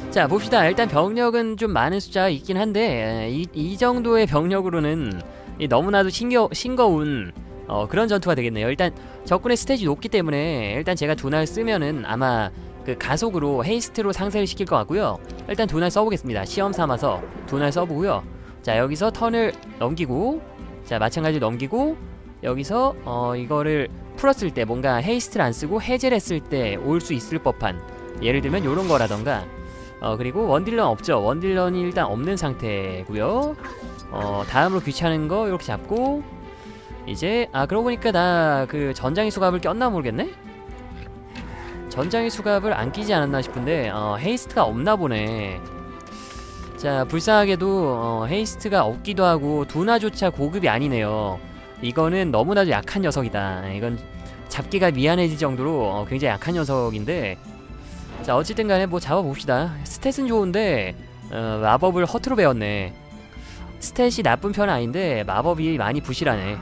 자 봅시다. 일단 병력은 좀 많은 숫자가 있긴 한데 이 정도의 병력으로는 너무나도 싱거운 그런 전투가 되겠네요. 일단 적군의 스탯이 높기 때문에 일단 제가 둔알 쓰면은 아마 그 가속으로 헤이스트로 상쇄를 시킬 것 같고요. 일단 둔알 써보겠습니다. 시험 삼아서 둔알 써보고요. 자 여기서 턴을 넘기고, 자 마찬가지로 넘기고, 여기서 이거를 풀었을 때 뭔가 헤이스트를 안 쓰고 해제를 했을 때 올 수 있을 법한, 예를 들면 요런 거라던가, 그리고 원딜런 없죠. 원딜런이 일단 없는 상태고요. 다음으로 귀찮은 거 이렇게 잡고, 이제 그러고 보니까 나 그 전장의 수갑을 꼈나 모르겠네? 전장의 수갑을 안 끼지 않았나 싶은데 헤이스트가 없나 보네. 자 불쌍하게도 헤이스트가 없기도 하고 두나조차 고급이 아니네요. 이거는 너무나도 약한 녀석이다. 이건 잡기가 미안해질 정도로 굉장히 약한 녀석인데, 자 어쨌든 간에 뭐 잡아봅시다. 스탯은 좋은데 마법을 허투루 배웠네. 스탯이 나쁜 편은 아닌데 마법이 많이 부실하네.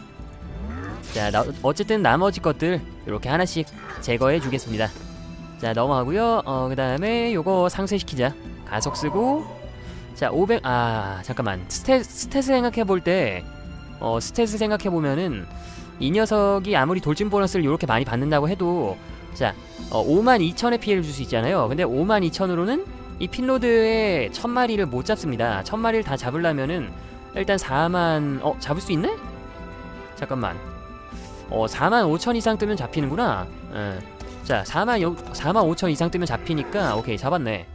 자 어쨌든 나머지 것들 이렇게 하나씩 제거해 주겠습니다. 자 넘어가고요. 그 다음에 요거 상쇄시키자. 가속 쓰고, 자 500, 잠깐만, 스탯을 생각해볼 때 스탯을 생각해보면은 이 녀석이 아무리 돌진 보너스를 이렇게 많이 받는다고 해도, 자 52,000의 피해를 줄 수 있잖아요. 근데 52,000으로는 이 핀로드의 1000마리를 못 잡습니다. 1000마리를 다 잡으려면은 일단 4만... 잡을 수 있네? 잠깐만, 45,000 이상 뜨면 잡히는구나. 자 45,000 이상 뜨면 잡히니까 오케이 잡았네.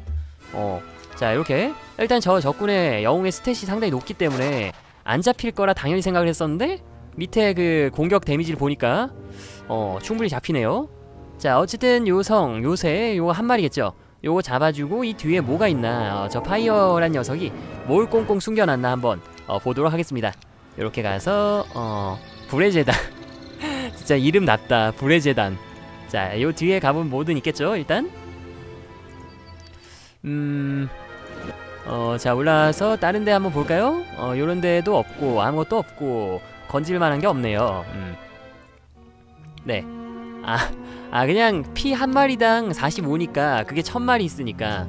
자 이렇게 일단 저 적군의 영웅의 스탯이 상당히 높기 때문에 안 잡힐 거라 당연히 생각을 했었는데, 밑에 그 공격 데미지를 보니까 충분히 잡히네요. 자 어쨌든 요새 요거 한 마리겠죠. 요거 잡아주고 이 뒤에 뭐가 있나, 저 파이어란 녀석이 뭘 꽁꽁 숨겨놨나 한번 보도록 하겠습니다. 요렇게 가서 불의 재단 진짜 이름 났다, 불의 재단. 자 요 뒤에 가보면 뭐든 있겠죠. 일단 자 올라와서 다른 데 한번 볼까요? 요런 데도 없고 아무것도 없고 건질만한 게 없네요. 네. 그냥 피 한 마리당 45니까 그게 1000마리 있으니까.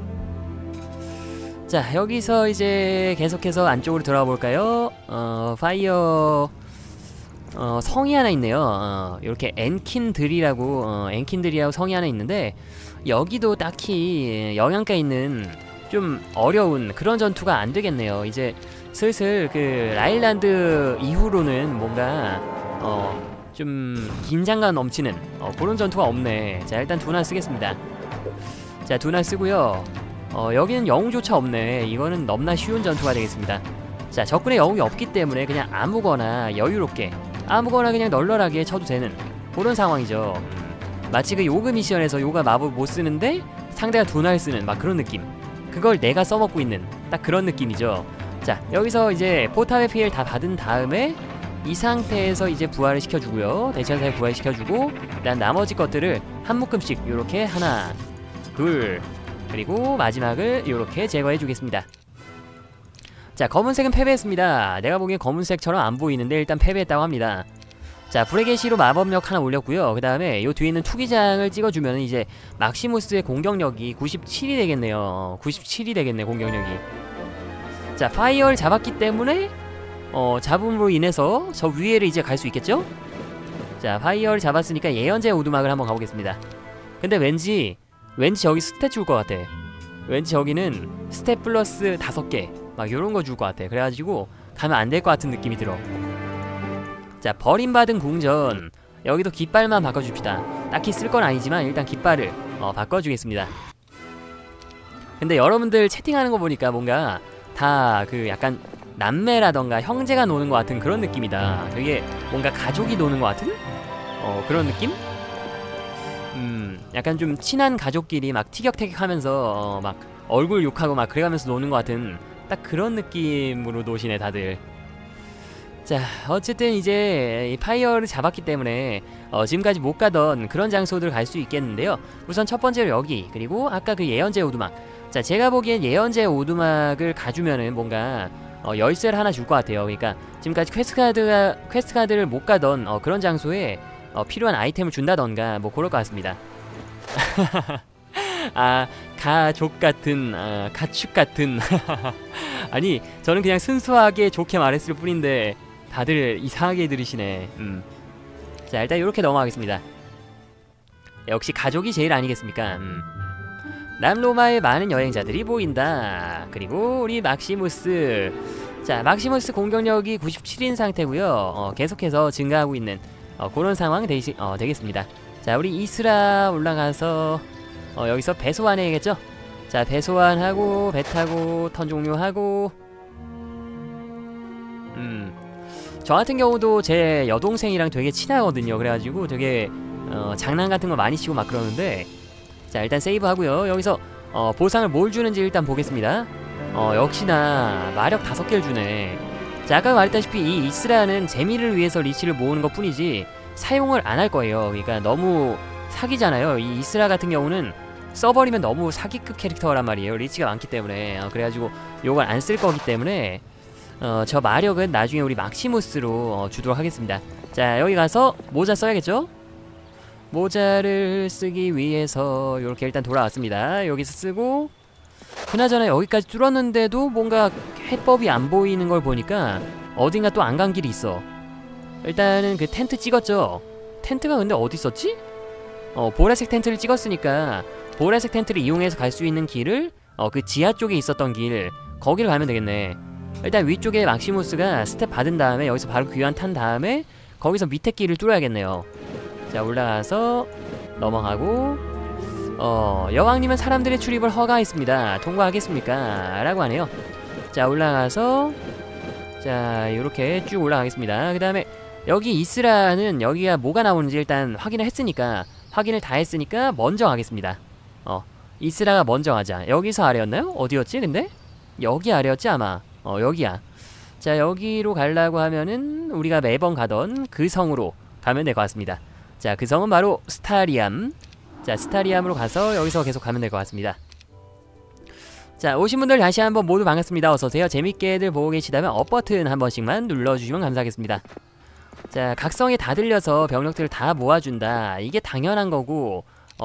자 여기서 이제 계속해서 안쪽으로 들어가 볼까요? 파이어 성이 하나 있네요. 이렇게 엔킨들이라고 성이 하나 있는데, 여기도 딱히 영양가 있는 좀 어려운 그런 전투가 안 되겠네요. 이제 슬슬 그 라일란드 이후로는 뭔가 좀 긴장감 넘치는 그런 전투가 없네. 자 일단 두나 쓰겠습니다. 자 두나 쓰고요. 여기는 영웅조차 없네. 이거는 너무나 쉬운 전투가 되겠습니다. 자 적군의 영웅이 없기 때문에 그냥 아무거나 여유롭게 아무거나 그냥 널널하게 쳐도 되는 그런 상황이죠. 마치 그 요그 미션에서 요가 마법 못 쓰는데 상대가 두나를 쓰는 막 그런 느낌, 그걸 내가 써먹고 있는 딱 그런 느낌이죠. 자 여기서 이제 포탑의 피해를 다 받은 다음에 이 상태에서 이제 부활을 시켜주고요. 대천사에 부활시켜주고, 일단 나머지 것들을 한 묶음씩 요렇게 하나 둘, 그리고 마지막을 요렇게 제거해주겠습니다. 자 검은색은 패배했습니다. 내가 보기엔 검은색처럼 안 보이는데 일단 패배했다고 합니다. 자 불의 계시로 마법력 하나 올렸고요. 그 다음에 요 뒤에 있는 투기장을 찍어주면 이제 막시무스의 공격력이 97이 되겠네요. 97이 되겠네 공격력이. 자 파이어를 잡았기 때문에 잡음으로 인해서 저 위에를 이제 갈 수 있겠죠? 자 파이어를 잡았으니까 예언자의 오두막을 한번 가보겠습니다. 근데 왠지 저기 스탯 줄 것 같아. 왠지 저기는 스탯 플러스 5개 막 요런거 줄 것 같아. 그래가지고 가면 안 될 것 같은 느낌이 들어. 자 버림받은 궁전, 여기도 깃발만 바꿔줍시다. 딱히 쓸 건 아니지만 일단 깃발을 바꿔주겠습니다. 근데 여러분들 채팅하는 거 보니까 뭔가 다 그 약간 남매라던가 형제가 노는 것 같은 그런 느낌이다. 되게 뭔가 가족이 노는 것 같은 그런 느낌? 약간 좀 친한 가족끼리 막 티격태격하면서 막 얼굴 욕하고 막 그래가면서 노는 것 같은 딱 그런 느낌으로 노시네 다들. 자 어쨌든 이제 이 파이어를 잡았기 때문에 지금까지 못 가던 그런 장소들 갈 수 있겠는데요. 우선 첫 번째로 여기, 그리고 아까 그 예언자의 오두막. 자 제가 보기엔 예언자의 오두막을 가주면은 뭔가 열쇠를 하나 줄 것 같아요. 그러니까 지금까지 퀘스트 카드를 못 가던 그런 장소에 필요한 아이템을 준다던가 뭐 그럴 것 같습니다. 아, 가족 같은, 가축 같은. 아니, 저는 그냥 순수하게 좋게 말했을 뿐인데 다들 이상하게 들으시네. 자, 일단 이렇게 넘어가겠습니다. 역시 가족이 제일 아니겠습니까? 남로마의 많은 여행자들이 보인다. 그리고 우리 막시무스. 자, 막시무스 공격력이 97인 상태고요. 계속해서 증가하고 있는 그런 상황 되겠습니다. 자, 우리 이스라 올라가서 여기서 배 소환해야겠죠? 자, 배 소환하고 배 타고 턴 종료하고. 저 같은 경우도 제 여동생이랑 되게 친하거든요. 그래가지고 되게 장난 같은 거 많이 치고 막 그러는데, 자, 일단 세이브 하고요. 여기서 보상을 뭘 주는지 일단 보겠습니다. 역시나 마력 5개를 주네. 자, 아까 말했다시피 이 이스라는 재미를 위해서 리치를 모으는 것 뿐이지 사용을 안 할 거예요. 그러니까 너무 사기잖아요. 이 이스라 같은 경우는 써버리면 너무 사기급 캐릭터란 말이에요. 리치가 많기 때문에. 그래가지고 요걸 안 쓸 거기 때문에 저 마력은 나중에 우리 막시무스로 주도록 하겠습니다. 자, 여기 가서 모자 써야겠죠? 모자를 쓰기 위해서 이렇게 일단 돌아왔습니다. 여기서 쓰고, 그나저나 여기까지 뚫었는데도 뭔가 해법이 안 보이는 걸 보니까 어딘가 또 안 간 길이 있어. 일단은 그 텐트 찍었죠? 텐트가 근데 어디 있었지? 보라색 텐트를 찍었으니까 보라색 텐트를 이용해서 갈 수 있는 길을 그 지하 쪽에 있었던 길, 거기를 가면 되겠네. 일단 위쪽에 막시무스가 스텝 받은 다음에 여기서 바로 귀환 탄 다음에 거기서 밑에 길을 뚫어야겠네요. 자, 올라가서 넘어가고, 여왕님은 사람들의 출입을 허가했습니다. 통과하겠습니까? 라고 하네요. 자, 올라가서, 자, 요렇게 쭉 올라가겠습니다. 그 다음에 여기 이스라는 여기가 뭐가 나오는지 일단 확인을 했으니까, 확인을 다 했으니까 먼저 가겠습니다. 이스라가 먼저 가자. 여기서 아래였나요? 어디였지 근데? 여기 아래였지 아마. 여기야. 자, 여기로 가려고 하면은 우리가 매번 가던 그 성으로 가면 될 것 같습니다. 자, 그 성은 바로 스타리암. 자, 스타리암으로 가서 여기서 계속 가면 될 것 같습니다. 자, 오신 분들 다시 한번 모두 반갑습니다. 어서오세요. 재밌게들 보고 계시다면 업 버튼 한 번씩만 눌러주시면 감사하겠습니다. 자, 각성에 다 들려서 병력들을 다 모아준다. 이게 당연한 거고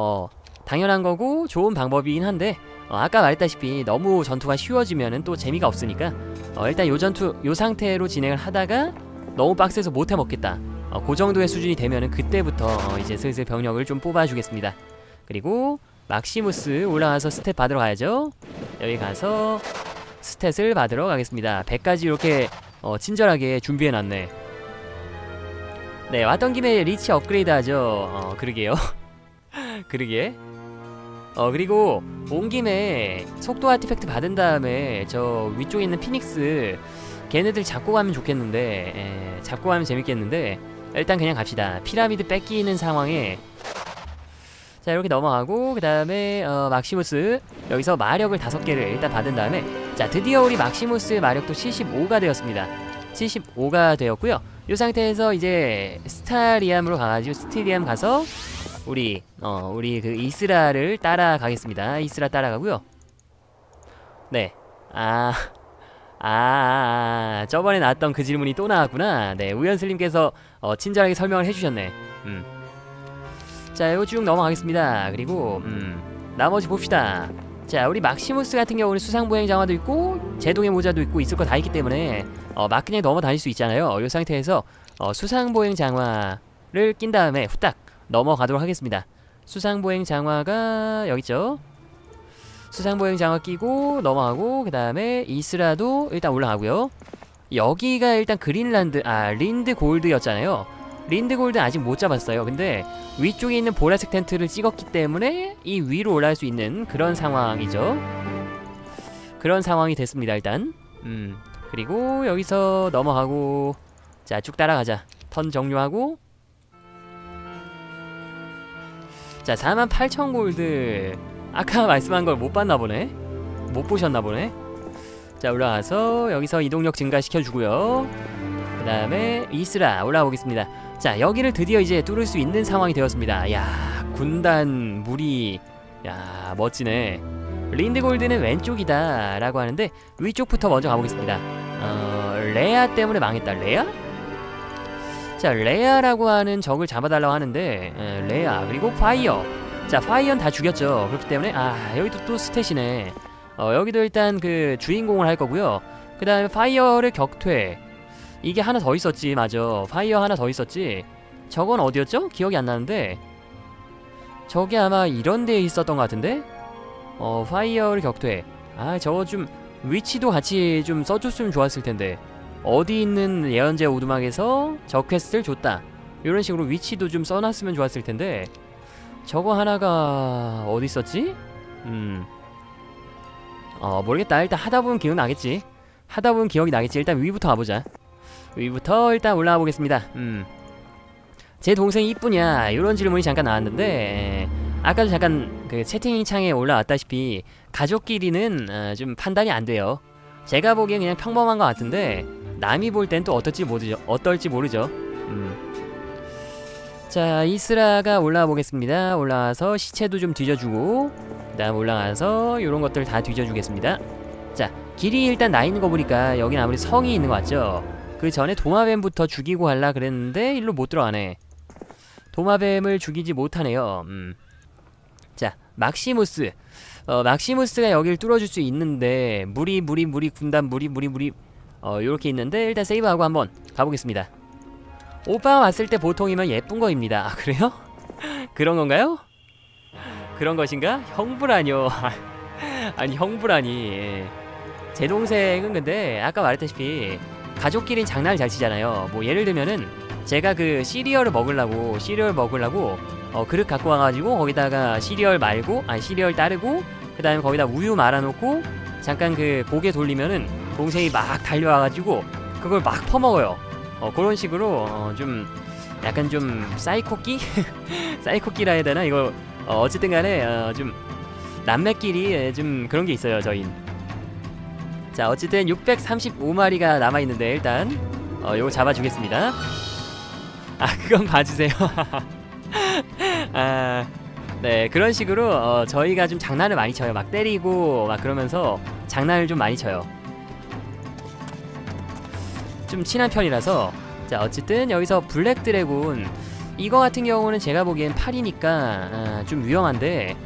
좋은 방법이긴 한데, 아까 말했다시피 너무 전투가 쉬워지면은 또 재미가 없으니까 일단 요 상태로 진행을 하다가 너무 빡세서 못해 먹겠다. 그 정도의 수준이 되면은 그때부터 이제 슬슬 병력을 좀 뽑아주겠습니다. 그리고 막시무스 올라가서 스탯 받으러 가야죠. 여기 가서 스탯을 받으러 가겠습니다. 100까지 이렇게 친절하게 준비해놨네. 네, 왔던 김에 리치 업그레이드 하죠. 그러게요. 그러게. 그리고 온 김에 속도 아티팩트 받은 다음에 저 위쪽에 있는 피닉스 걔네들 잡고 가면 좋겠는데, 잡고 가면 재밌겠는데 일단 그냥 갑시다. 피라미드 뺏기는 상황에. 자, 이렇게 넘어가고 그 다음에 막시무스 여기서 마력을 5개를 일단 받은 다음에, 자, 드디어 우리 막시무스의 마력도 75가 되었습니다. 75가 되었고요. 이 상태에서 이제 스타리암으로 가가지고 스티리암 가서 우리 그 이스라를 따라가겠습니다. 이스라 따라가고요. 네. 저번에 나왔던 그 질문이 또 나왔구나. 네, 우연슬님께서 친절하게 설명을 해주셨네. 자, 이거 쭉 넘어가겠습니다. 그리고 나머지 봅시다. 자, 우리 막시무스 같은 경우는 수상보행 장화도 있고 제동의 모자도 있고 있을 거 다 있기 때문에 막 그냥 넘어 다닐 수 있잖아요. 이 상태에서 수상보행 장화를 낀 다음에 후딱 넘어가도록 하겠습니다. 수상보행 장화가 여기 있죠. 수상보행 장화 끼고 넘어가고, 그 다음에 이스라도 일단 올라가고요. 여기가 일단 그린란드, 린드 골드였잖아요. 린드 골드 아직 못 잡았어요. 근데 위쪽에 있는 보라색 텐트를 찍었기 때문에 이 위로 올라갈 수 있는 그런 상황이죠. 그런 상황이 됐습니다. 일단 그리고 여기서 넘어가고, 자, 쭉 따라가자. 턴 종료하고, 자, 48,000 골드. 아까 말씀한 걸 못 봤나 보네. 못 보셨나 보네. 자, 올라가서 여기서 이동력 증가시켜주고요. 그 다음에 이스라 올라가 보겠습니다. 자, 여기를 드디어 이제 뚫을 수 있는 상황이 되었습니다. 야, 군단 무리. 야, 멋지네. 린드골드는 왼쪽이다 라고 하는데 위쪽부터 먼저 가보겠습니다. 레아 때문에 망했다. 레아? 자, 레아라고 하는 적을 잡아달라고 하는데, 레아 그리고 파이어. 자, 파이어는 다 죽였죠. 그렇기 때문에 여기도 또 스탯이네. 여기도 일단 그 주인공을 할 거고요. 그 다음에 파이어를 격퇴. 이게 하나 더 있었지. 맞아, 파이어 하나 더 있었지. 저건 어디였죠? 기억이 안 나는데 저게 아마 이런 데에 있었던 것 같은데. 파이어를 격퇴. 저거 좀 위치도 같이 좀 써줬으면 좋았을 텐데. 어디 있는 예언자 오두막에서 저 퀘스트를 줬다, 이런 식으로 위치도 좀 써놨으면 좋았을 텐데. 저거 하나가 어디 있었지? 모르겠다. 일단 하다보면 기억나겠지. 하다보면 기억이 나겠지. 일단 위부터 가보자. 위부터 일단 올라가 보겠습니다. 제 동생이 이쁘냐, 이런 질문이 잠깐 나왔는데, 아까도 잠깐 그 채팅창에 올라왔다시피 가족끼리는 좀 판단이 안 돼요. 제가 보기엔 그냥 평범한 것 같은데 남이 볼 땐 또 어떨지 모르죠. 자, 이스라가 올라와 보겠습니다. 올라와서 시체도 좀 뒤져주고, 그 다음 올라가서 요런 것들 다 뒤져주겠습니다. 자, 길이 일단 나 있는 거 보니까 여긴 아무리 성이 있는 거 같죠? 그 전에 도마뱀부터 죽이고 갈라 그랬는데 일로 못 들어가네. 도마뱀을 죽이지 못하네요. 자, 막시무스. 막시무스가 여길 뚫어줄 수 있는데 무리 군단 무리 요렇게 있는데 일단 세이브하고 한번 가보겠습니다. 오빠가 왔을 때 보통이면 예쁜 거입니다. 그래요? 그런 건가요? 그런 것인가? 형부라뇨. 아니, 형부라니. 제 동생은 근데 아까 말했다시피 가족끼리는 장난을 잘 치잖아요. 뭐 예를 들면은 제가 그 시리얼 먹으려고 그릇 갖고 와가지고 거기다가 시리얼 따르고 그 다음에 거기다 우유 말아놓고 잠깐 그 고개 돌리면은 동생이 막 달려와가지고 그걸 막 퍼먹어요. 그런 식으로 좀 약간 좀 사이코끼? 사이코끼라 해야 되나? 이거 어쨌든 간에 좀 남매끼리 좀 그런 게 있어요, 저흰. 자, 어쨌든 635마리가 남아있는데 일단 요거 잡아주겠습니다. 그건 봐주세요. 네, 그런 식으로 저희가 좀 장난을 많이 쳐요. 막 때리고 막 그러면서 장난을 좀 많이 쳐요. 좀 친한 편이라서. 자, 어쨌든 여기서 블랙 드래곤 이거 같은 경우는 제가 보기엔 8이니까 좀 위험한데,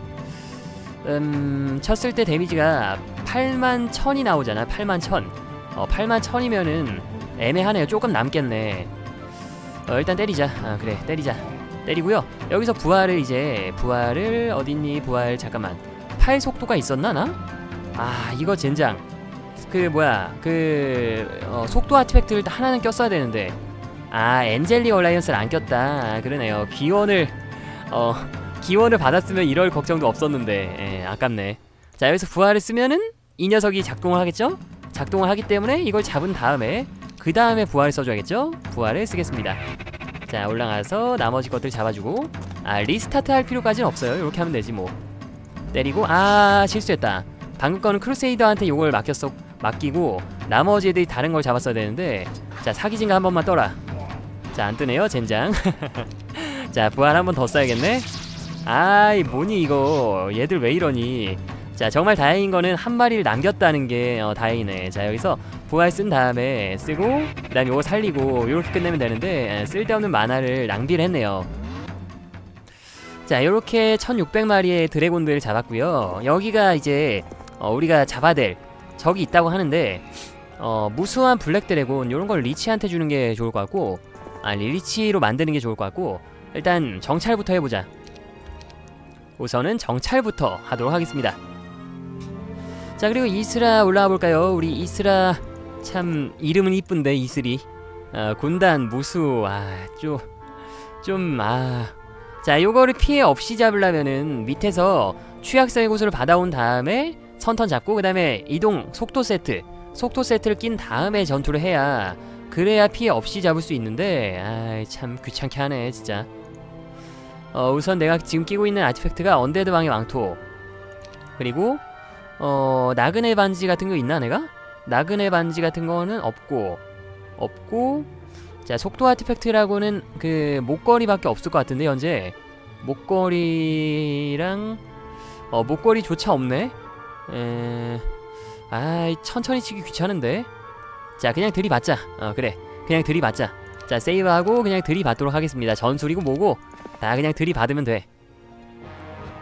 쳤을 때 데미지가 81,000이 나오잖아. 81,000. 81,000이면은 애매하네요. 조금 남겠네. 일단 때리자. 그래, 때리자. 때리고요. 여기서 부활을 어딨니? 부활 잠깐만. 8 속도가 있었나 나? 이거 젠장. 속도 아티팩트를 하나는 꼈어야 되는데. 엔젤리 얼라이언스를 안 꼈다. 그러네요. 기원을 받았으면 이럴 걱정도 없었는데 아깝네. 자, 여기서 부활을 쓰면은 이 녀석이 작동을 하겠죠? 작동을 하기 때문에 이걸 잡은 다음에 그 다음에 부활을 써줘야겠죠? 부활을 쓰겠습니다. 자, 올라가서 나머지 것들 잡아주고, 리스타트 할 필요까지는 없어요. 이렇게 하면 되지 뭐. 때리고, 실수했다. 방금 거는 크루세이더한테 요걸 맡기고 나머지 애들이 다른 걸 잡았어야 되는데. 자, 사기진가 한 번만 떠라. 자, 안 뜨네요, 젠장. 자, 부활 한 번 더 써야겠네. 뭐니 이거. 얘들 왜 이러니. 자, 정말 다행인 거는 한 마리를 남겼다는 게 다행이네. 자, 여기서 부활 쓴 다음에 쓰고 그 다음에 요거 살리고 요렇게 끝내면 되는데 쓸데없는 만화를 낭비를 했네요. 자, 요렇게 1600마리의 드래곤들을 잡았고요. 여기가 이제 우리가 잡아야 될 적이 있다고 하는데, 무수한 블랙 드래곤 요런걸 리치한테 주는 게 좋을 것 같고, 리치로 만드는 게 좋을 것 같고, 일단 정찰부터 해보자. 우선은 정찰부터 하도록 하겠습니다. 자, 그리고 이스라 올라가 볼까요? 우리 이스라 참 이름은 이쁜데, 이슬이. 군단 무수. 자, 요거를 피해 없이 잡으려면은 밑에서 취약성의 고수를 받아온 다음에 선턴 잡고 그 다음에 이동 속도 세트를 낀 다음에 전투를 해야, 그래야 피해 없이 잡을 수 있는데 참 귀찮게 하네 진짜. 우선 내가 지금 끼고 있는 아티팩트가 언데드 왕의 왕토, 그리고 나그네 반지 같은 거 있나 내가? 나그네 반지 같은 거는 없고. 자, 속도 아티팩트라고는 그 목걸이밖에 없을 것 같은데 현재 목걸이랑 목걸이조차 없네. 천천히 치기 귀찮은데. 자, 그냥 들이받자. 그래, 그냥 들이받자. 자, 세이브하고 그냥 들이받도록 하겠습니다. 전술이고 뭐고 다 그냥 들이받으면 돼.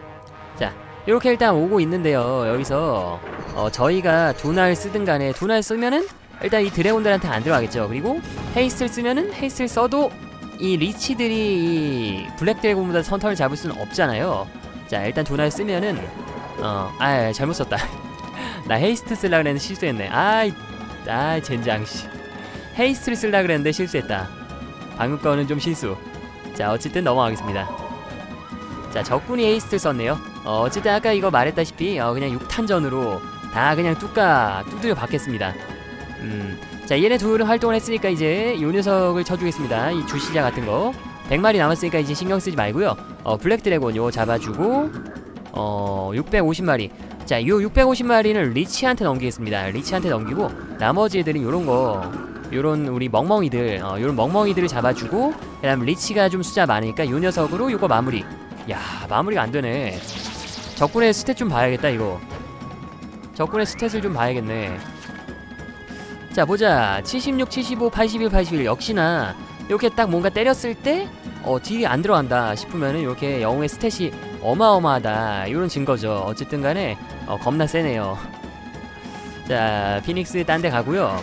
자, 이렇게 일단 오고 있는데요. 여기서 저희가 두날 쓰든 간에 두날 쓰면은 일단 이 드래곤들한테 안 들어가겠죠. 그리고 헤이스트를 쓰면은 헤이스트를 써도 이 리치들이 이 블랙 드래곤보다 선턴을 잡을 수는 없잖아요. 자, 일단 두날 쓰면은 잘못 썼다. 나 헤이스트 쓰려고 그랬는데 실수했네. 젠장 씨. 헤이스트를 쓰려고 그랬는데 실수했다. 방금 거는 좀 실수. 자, 어쨌든 넘어가겠습니다. 자, 적군이 헤이스트를 썼네요. 어쨌든 아까 이거 말했다시피 그냥 6탄전으로 다 그냥 두드려 받겠습니다. 자, 얘네 둘은 활동을 했으니까 이제 요 녀석을 쳐주겠습니다. 이 주시자 같은 거 100마리 남았으니까 이제 신경 쓰지 말고요. 블랙 드래곤 요 잡아주고 650마리. 자, 요 650마리는 리치한테 넘기겠습니다. 리치한테 넘기고 나머지 애들은 요런 우리 멍멍이들 요런 멍멍이들을 잡아주고, 그 다음 리치가 좀 숫자 많으니까 요 녀석으로 요거 마무리. 야, 마무리가 안되네. 적군의 스탯 좀 봐야겠다 이거. 적군의 스탯을 좀 봐야겠네. 자, 보자. 76, 75, 81, 81 역시나 이렇게 딱 뭔가 때렸을 때 딜이 안 들어간다 싶으면은 이렇게 영웅의 스탯이 어마어마하다, 이런 증거죠. 어쨌든 간에 겁나 세네요. 자, 피닉스 딴 데 가고요.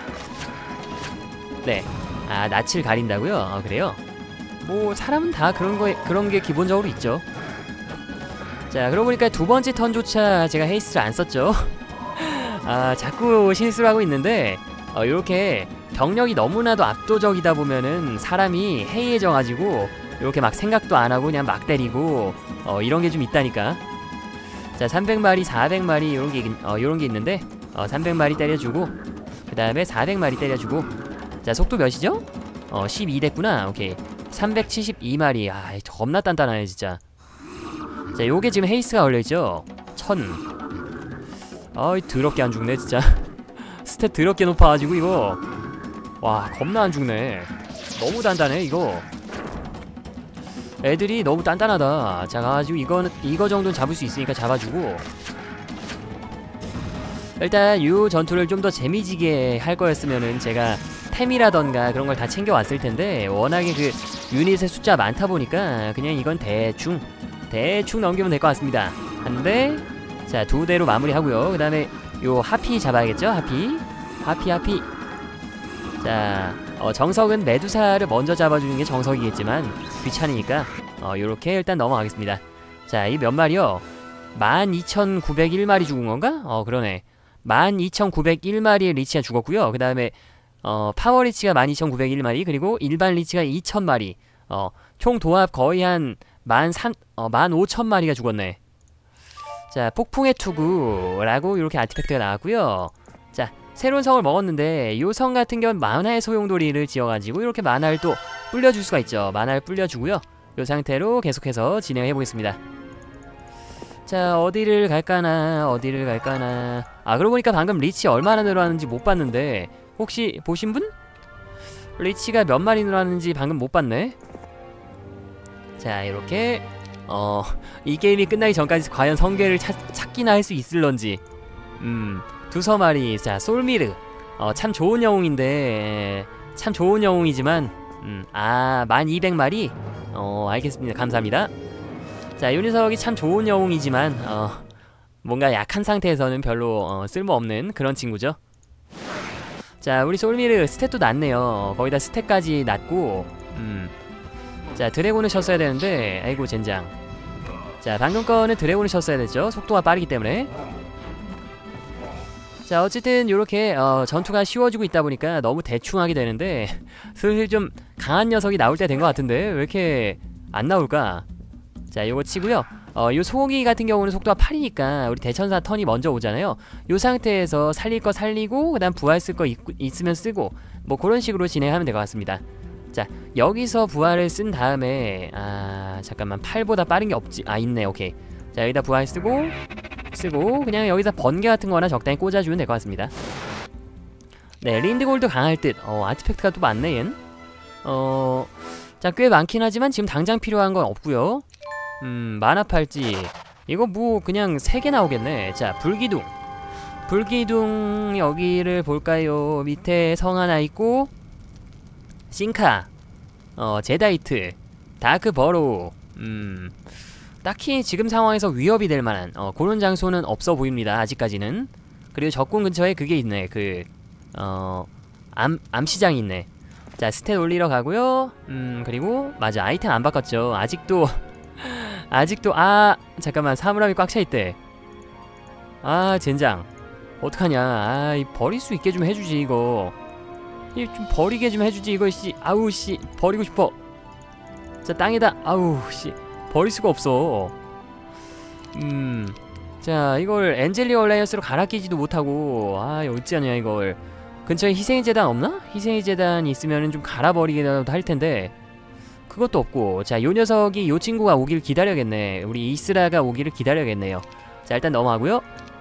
네. 낯을 가린다고요? 그래요? 뭐 사람은 다 그런 게 기본적으로 있죠. 자, 그러고 보니까 두 번째 턴조차 제가 헤이스를 안 썼죠. 자꾸 실수를 하고 있는데 요렇게 병력이 너무나도 압도적이다 보면은 사람이 해이해져가지고 요렇게 막 생각도 안 하고 그냥 막 때리고 이런 게 좀 있다니까. 자, 300마리, 400마리 요런 게 있는데 300마리 때려주고, 그 다음에 400마리 때려주고. 자, 속도 몇이죠? 12 됐구나. 오케이. 372마리. 겁나 단단하네 진짜. 자, 요게 지금 헤이스가 걸려있죠? 1000. 더럽게 안 죽네 진짜. 스탯 더럽게 높아가지고 이거 와, 겁나 안 죽네. 너무 단단해 이거. 애들이 너무 단단하다. 자, 가가지고 이거 정도는 잡을 수 있으니까 잡아주고. 일단 이 전투를 좀 더 재미지게 할 거였으면은 제가 템이라던가 그런 걸 다 챙겨왔을 텐데, 워낙에 그 유닛의 숫자 많다 보니까 그냥 이건 대충 넘기면 될 것 같습니다. 한 대. 자, 2대로 마무리하고요. 그 다음에 요 하피 잡아야겠죠? 하피. 자, 정석은 메두사를 먼저 잡아주는 게 정석이겠지만 귀찮으니까 요렇게 일단 넘어가겠습니다. 자, 이 몇 마리요? 12,901마리 죽은 건가? 그러네. 12,901마리의 리치가 죽었고요. 그 다음에 파워 리치가 12,901마리, 그리고 일반 리치가 2,000마리. 총 도합 거의 한 15,000마리가 죽었네. 자, 폭풍의 투구라고 이렇게 아티팩트가 나왔고요. 자, 새로운 성을 먹었는데 요 성 같은 경우는 만화의 소용돌이를 지어가지고 이렇게 만화를 또 불려줄 수가 있죠. 만화를 불려주고요. 요 상태로 계속해서 진행해보겠습니다. 자, 어디를 갈까나. 그러고 보니까 방금 리치 얼마나 늘어났는지 못 봤는데, 혹시 보신 분? 리치가 몇 마리 늘어났는지 방금 못 봤네. 자, 이렇게 이 게임이 끝나기 전까지 과연 성계를 찾기나 할 수 있을런지. 두서마리. 자, 솔미르. 참 좋은 영웅인데, 참 좋은 영웅이지만 1200마리? 알겠습니다. 감사합니다. 자, 요 녀석이 참 좋은 영웅이지만 뭔가 약한 상태에서는 별로 쓸모없는 그런 친구죠. 자, 우리 솔미르 스탯도 낮네요. 거의 다 스탯까지 낮고. 자, 드래곤을 쳤어야 되는데, 아이고 젠장. 자, 방금 거는 드래곤을 쳤어야 됐죠. 속도가 빠르기 때문에. 자, 어쨌든 요렇게 전투가 쉬워지고 있다 보니까 너무 대충 하게 되는데, 슬슬 좀 강한 녀석이 나올 때 된 것 같은데 왜 이렇게 안 나올까? 자, 요거 치고요. 요 소고기 같은 경우는 속도가 8이니까 우리 대천사 턴이 먼저 오잖아요. 요 상태에서 살릴 거 살리고, 그 다음 부활 쓸 거 있으면 쓰고, 뭐 그런 식으로 진행하면 될 것 같습니다. 자, 여기서 부활을 쓴 다음에 잠깐만, 8보다 빠른 게 없지. 있네. 오케이. 자, 여기다 부활 쓰고 그냥 여기다 번개 같은 거나 적당히 꽂아주면 될 것 같습니다. 네, 린드골드 강할 듯. 아티팩트가 또 많네 얜. 자, 꽤 많긴 하지만 지금 당장 필요한 건 없고요. 만화 팔찌 이거 뭐 그냥 3개 나오겠네. 자, 불기둥 여기를 볼까요? 밑에 성 하나 있고, 싱카, 제다이트, 다크 버로우. 딱히 지금 상황에서 위협이 될 만한 그런 장소는 없어 보입니다. 아직까지는. 그리고 적군 근처에 그게 있네. 암시장이 있네. 자, 스탯 올리러 가고요. 그리고 맞아, 아이템 안 바꿨죠. 아직도 잠깐만, 사물함이 꽉 차 있대. 아, 젠장. 어떡하냐. 이 버릴 수 있게 좀 해주지 이거. 이 좀 버리게 좀 해주지 이거. 씨, 아우 씨, 버리고 싶어. 자, 땅에다. 아우 씨, 버릴 수가 없어. 자, 이걸 엔젤리어 얼라이언스로 갈아 끼지도 못하고. 아, 이거 어찌하냐 이걸. 근처에 희생의 재단 없나? 희생의 재단이 있으면은 좀 갈아버리기라도 할 텐데 그것도 없고. 자, 요 녀석이 요 친구가 오기를 기다려야겠네. 우리 이스라가 오기를 기다려야겠네요. 자, 일단 넘어가고요.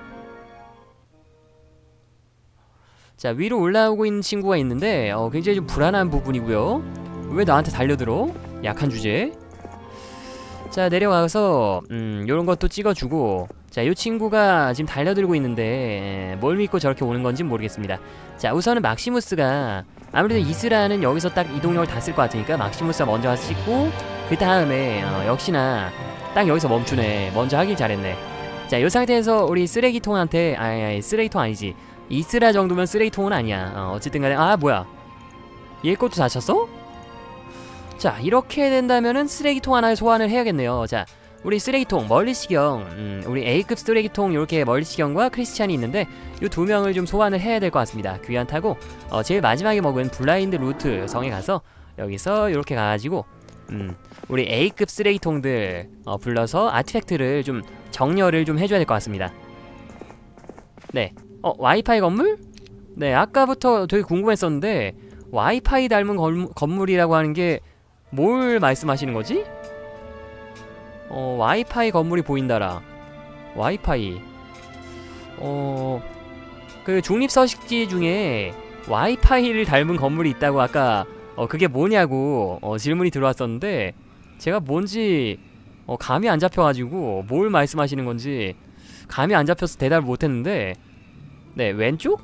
자, 위로 올라오고 있는 친구가 있는데 굉장히 좀 불안한 부분이고요. 왜 나한테 달려들어? 약한 주제. 자, 내려가서 요런 것도 찍어주고. 자, 요 친구가 지금 달려들고 있는데 뭘 믿고 저렇게 오는 건지 모르겠습니다. 자, 우선은 막시무스가 아무래도 이스라는 여기서 딱 이동력을 다 쓸 것 같으니까 막시무스가 먼저 와서 찍고, 그 다음에 역시나 딱 여기서 멈추네. 먼저 하길 잘했네. 자, 요 상태에서 우리 쓰레기통한테 아니 쓰레기통 아니지, 이스라 정도면 쓰레기통은 아니야. 어쨌든 간에 뭐야, 얘 것도 다쳤어? 자, 이렇게 된다면은 쓰레기통 하나를 소환을 해야겠네요. 자, 우리 쓰레기통 멀리시경, 우리 A급 쓰레기통 요렇게 멀리시경과 크리스찬이 있는데 요 두 명을 좀 소환을 해야 될 것 같습니다. 귀환타고 제일 마지막에 먹은 블라인드 루트 성에 가서 여기서 요렇게 가가지고 우리 A급 쓰레기통들 불러서 아티팩트를 좀 정렬을 좀 해줘야 될 것 같습니다. 네, 와이파이 건물? 네, 아까부터 되게 궁금했었는데 와이파이 닮은 건물이라고 하는 게 뭘 말씀하시는 거지? 와이파이 건물이 보인다라. 와이파이. 그 중립서식지 중에 와이파이를 닮은 건물이 있다고 아까 그게 뭐냐고 질문이 들어왔었는데 제가 뭔지 감이 안 잡혀가지고 뭘 말씀하시는 건지 감이 안 잡혀서 대답을 못했는데, 네, 왼쪽?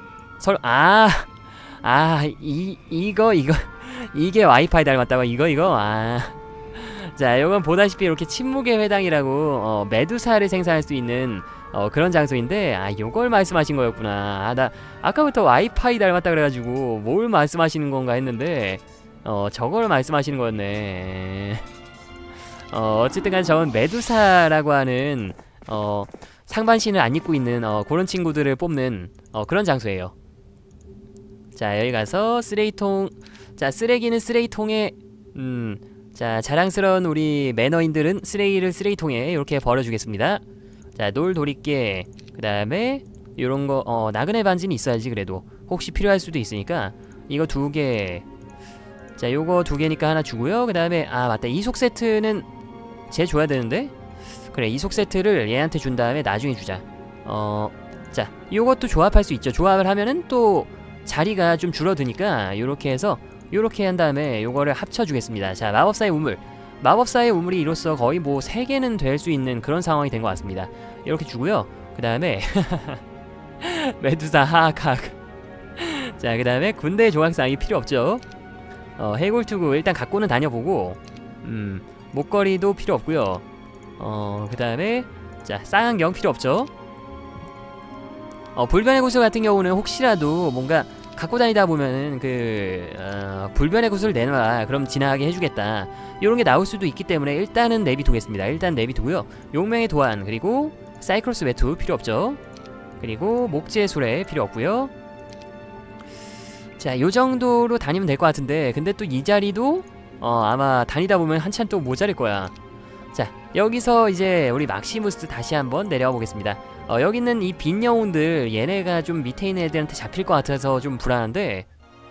이거 이게 와이파이 닮았다고. 이거 자, 요건 보다시피 이렇게 침묵의 회당이라고 메두사를 생산할 수 있는 그런 장소인데, 요걸 말씀하신 거였구나. 나 아까부터 와이파이 닮았다 그래가지고 뭘 말씀하시는 건가 했는데 저걸 말씀하시는 거였네. 어쨌든 간에 저건 메두사라고 하는 상반신을 안 입고 있는 그런 친구들을 뽑는 그런 장소예요. 자, 여기 가서 쓰레기통. 자, 쓰레기는 쓰레기통에 자, 자랑스러운 우리 매너인들은 쓰레기를 쓰레기통에 이렇게 버려주겠습니다. 자, 돌도리깨, 그 다음에 요런거 나그네 반지는 있어야지. 그래도 혹시 필요할 수도 있으니까 이거 2개. 자, 요거 2개니까 하나 주고요. 그 다음에 맞다, 이속 세트는 쟤 줘야 되는데, 그래, 이속 세트를 얘한테 준 다음에 나중에 주자. 자, 요것도 조합할 수 있죠. 조합을 하면은 또 자리가 좀 줄어드니까 요렇게 해서 요렇게 한 다음에 요거를 합쳐주겠습니다. 자, 마법사의 우물. 마법사의 우물이 이로써 거의 뭐 3개는 될 수 있는 그런 상황이 된 것 같습니다. 이렇게 주고요. 그 다음에 메두사 하악하악. 자, 그 다음에 군대 조각상이 필요 없죠. 해골투구 일단 갖고는 다녀보고, 목걸이도 필요 없고요. 그 다음에 자, 쌍안경 필요 없죠. 불변의 구슬 같은 경우는 혹시라도 뭔가 갖고 다니다 보면은 불변의 구슬을 내놔라, 그럼 지나가게 해주겠다, 요런게 나올 수도 있기 때문에 일단은 내비두겠습니다. 일단 내비두고요. 용맹의 도안, 그리고 사이클로스 외투 필요 없죠. 그리고 목지의 수레 필요 없고요. 자, 요정도로 다니면 될 것 같은데, 근데 또 이 자리도 아마 다니다 보면 한참 또 모자랄 거야. 자, 여기서 이제 우리 막시무스 다시 한번 내려와 보겠습니다. 여기 있는 이 빈 영혼들, 얘네가 좀 밑에 있는 애들한테 잡힐 것 같아서 좀 불안한데.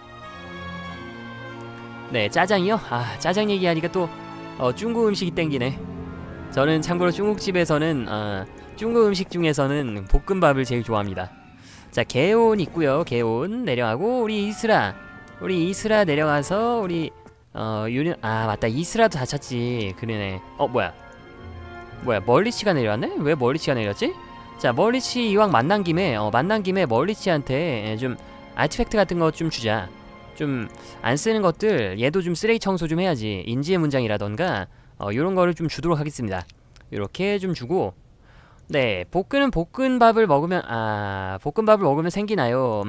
네, 짜장이요? 짜장 얘기하니까 또 중국 음식이 땡기네. 저는 참고로 중국집에서는 중국 음식 중에서는 볶음밥을 제일 좋아합니다. 자, 개온 있고요. 개온 내려가고, 우리 이스라 내려가서 우리 맞다, 이스라도 다쳤지. 그러네. 뭐야 멀리치가 내려왔네? 왜 멀리치가 내렸지? 자, 멀리치 이왕 만난 김에 멀리치한테 좀 아티팩트 같은 거 좀 주자. 좀 안 쓰는 것들 얘도 좀 쓰레기 청소 좀 해야지. 인지의 문장이라던가 요런 거를 좀 주도록 하겠습니다. 이렇게 좀 주고. 네, 볶은 볶음밥을 먹으면 볶음밥을 먹으면 생기나요?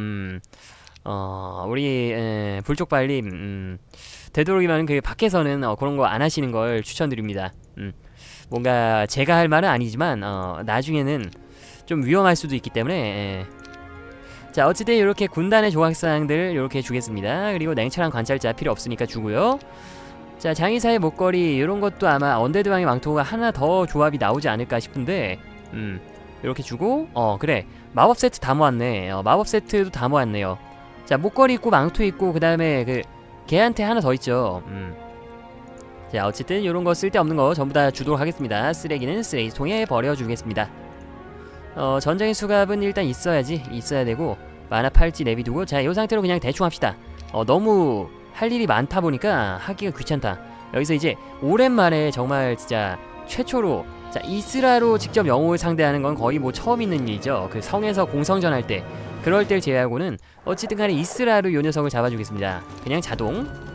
우리 불쪽발님, 되도록이면 그 밖에서는 그런 거 안 하시는 걸 추천드립니다. 뭔가 제가 할 말은 아니지만 나중에는 좀 위험할 수도 있기 때문에. 자, 어쨌든 이렇게 군단의 조각상들 이렇게 주겠습니다. 그리고 냉철한 관찰자 필요 없으니까 주고요. 자, 장의사의 목걸이 이런 것도 아마 언데드 왕의 망토가 하나 더 조합이 나오지 않을까 싶은데, 이렇게 주고. 그래, 마법 세트 다 모았네. 마법 세트도 다 모았네요. 자, 목걸이 있고 망토 있고 그 다음에 그 걔한테 하나 더 있죠. 자, 어쨌든 이런 거 쓸데없는 거 전부 다 주도록 하겠습니다. 쓰레기는 쓰레기통에 버려주겠습니다. 전장의 수갑은 일단 있어야 되고, 만화 팔찌 내비두고. 자, 이 상태로 그냥 대충 합시다. 너무 할 일이 많다 보니까 하기가 귀찮다. 여기서 이제 오랜만에 정말 진짜 최초로, 자, 이스라로 직접 영웅을 상대하는 건 거의 뭐 처음 있는 일이죠. 그 성에서 공성전 할 때, 그럴 때를 제외하고는 어쨌든 간에 이스라로 요 녀석을 잡아주겠습니다. 그냥 자동.